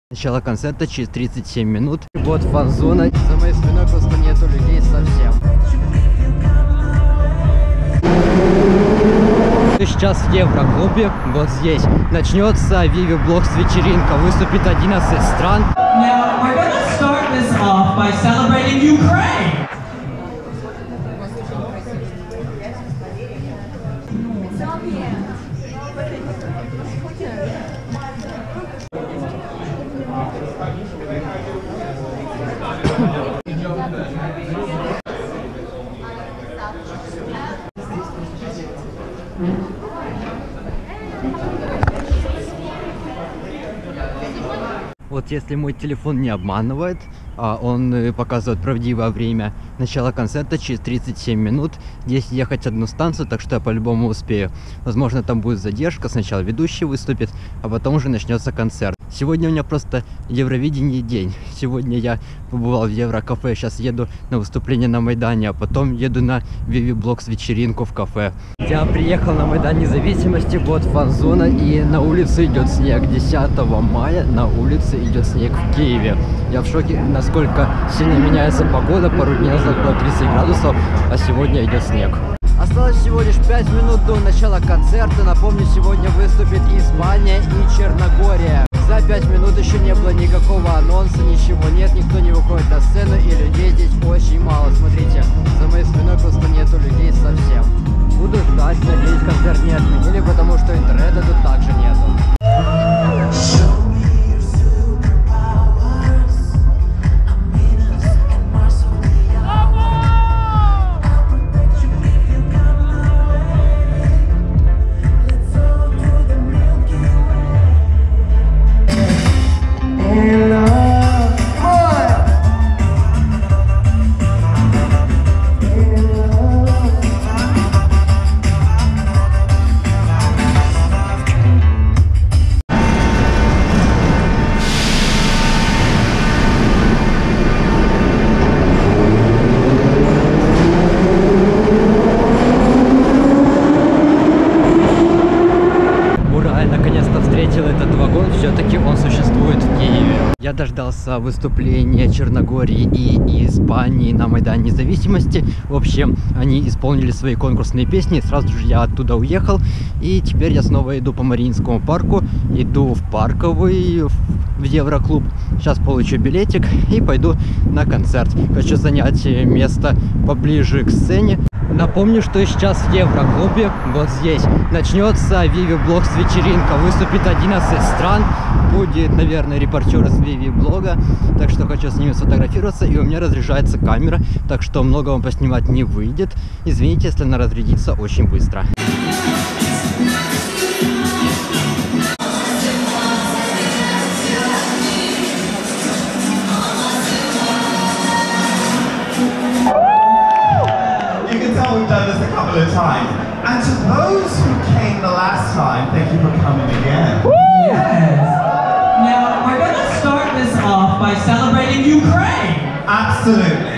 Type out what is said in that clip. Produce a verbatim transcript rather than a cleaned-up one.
Начало концерта через тридцать семь минут. Вот фан-зона. За моей спиной просто нету людей совсем. Сейчас в Евроклубе, вот здесь, начнется Vivi Blogs вечеринка. Выступит одиннадцать стран. Now we're gonna start this off by celebrating Ukraine. Вот если мой телефон не обманывает, а он показывает правдивое время начала концерта через тридцать семь минут. Здесь ехать одну станцию, так что я по-любому успею. Возможно, там будет задержка, сначала ведущий выступит, а потом уже начнется концерт. Сегодня у меня просто Евровидение день. Сегодня я побывал в Еврокафе, сейчас еду на выступление на Майдане, а потом еду на Vivi Blogs вечеринку в кафе. Я приехал на Майдан Независимости, вот фан-зона, и на улице идет снег. десятого мая на улице идет снег в Киеве. Я в шоке, насколько сильно меняется погода. Пару дней назад было тридцать градусов, а сегодня идет снег. Осталось всего лишь пять минут до начала концерта. Напомню, сегодня выступит Испания и Черногория. За пять минут еще не было никакого анонса, ничего нет, никто не выходит на сцену, и людей здесь очень мало. Смотрите, за моей спиной просто нету людей совсем. Буду ждать, надеюсь, концерт не отменили, потому что интернета тут также нету. Этот вагон, все-таки он существует в Киеве. Я дождался выступления Черногории и Испании на Майдане Независимости. В общем, они исполнили свои конкурсные песни, сразу же я оттуда уехал. И теперь я снова иду по Мариинскому парку, иду в Парковый, в Евроклуб. Сейчас получу билетик и пойду на концерт. Хочу занять место поближе к сцене. Напомню, что сейчас в Евроклубе, вот здесь, начнется Vivi Blogs вечеринка. Выступит одиннадцать стран. Будет, наверное, репортер из Vivi Блога. Так что хочу с ними сфотографироваться. И у меня разряжается камера, так что много вам поснимать не выйдет. Извините, если она разрядится очень быстро. We've done this a couple of times. And to those who came the last time, thank you for coming again. Woo! Yes. Now we're gonna start this off by celebrating Ukraine. Absolutely.